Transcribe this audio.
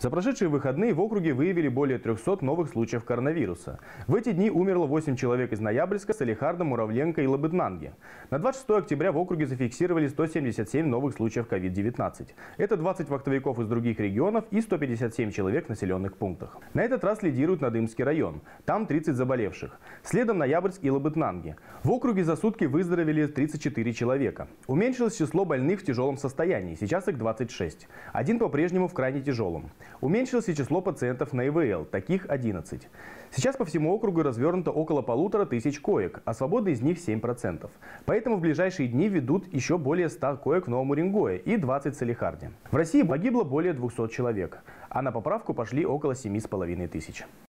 За прошедшие выходные в округе выявили более 300 новых случаев коронавируса. В эти дни умерло 8 человек из Ноябрьска, Салехарда, Муравленко и Лабытнанги. На 26 октября в округе зафиксировали 177 новых случаев COVID-19. Это 20 вахтовиков из других регионов и 157 человек в населенных пунктах. На этот раз лидирует Надымский район. Там 30 заболевших. Следом Ноябрьск и Лабытнанги. В округе за сутки выздоровели 34 человека. Уменьшилось число больных в тяжелом состоянии. Сейчас их 26. Один по-прежнему в крайне тяжелом. Уменьшилось и число пациентов на ИВЛ, таких 11. Сейчас по всему округу развернуто около 1500 коек, а свободны из них 7%. Поэтому в ближайшие дни ведут еще более 100 коек в Новом Уренгое и 20 в Салехарде. В России погибло более 200 человек, а на поправку пошли около 7500.